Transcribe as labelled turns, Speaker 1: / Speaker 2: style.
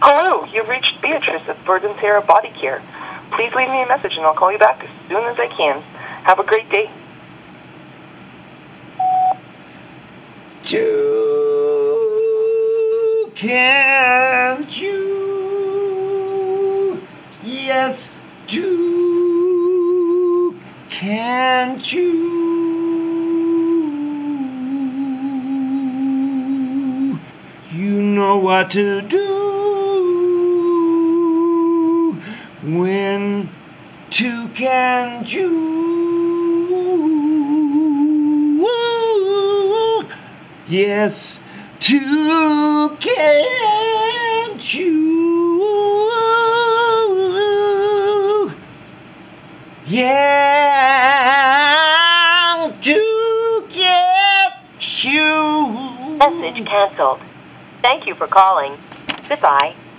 Speaker 1: Hello, you've reached Beatrice at Bird and Terra Body Care. Please leave me a message and I'll call you back as soon as I can. Have a great day.
Speaker 2: Do, can't you? Yes, do, can't you? You know what to do, when to, can't you? Yes, to, can't you? Yeah, to, can't you?
Speaker 3: Message canceled. Thank you for calling. Goodbye.